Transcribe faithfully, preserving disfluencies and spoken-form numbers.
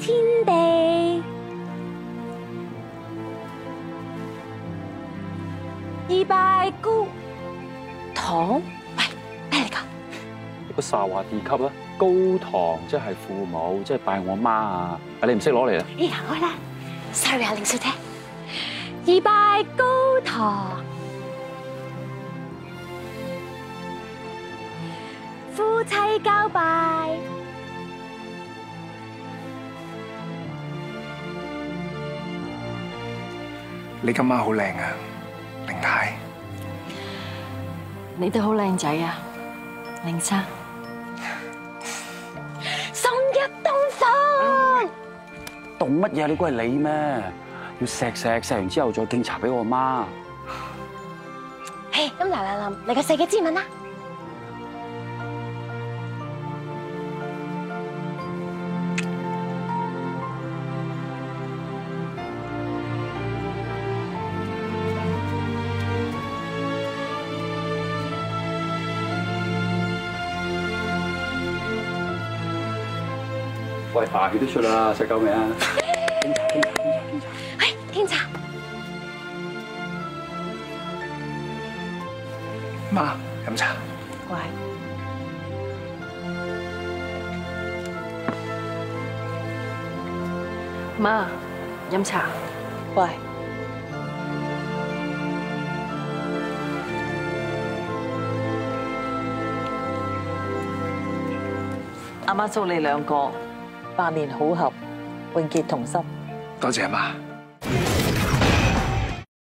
天地。二拜高堂，喂，咩嚟㗎？ 個沙華地級啦，高堂即係父母，即係拜我媽啊！你唔識攞嚟啦？ 咦，行開啦 ，sorry 啊，凌小姐。二拜高堂，夫妻交拜。 你今晚好靚啊，凌太。 你都好靚仔啊，凌生。 送入洞房。 凍乜嘢？你估係你咩？要錫錫錫完之後再敬茶俾我媽。 嘿，咁嗱嗱臨嚟個世紀之吻啦！ 喂，大血都出啦，食夠未啊？敬茶，敬茶，敬茶，敬茶。 喂，敬茶。 媽，飲茶。 乖。媽，飲茶。乖。阿媽祝你兩個百年好合，永結同心。 多謝阿媽。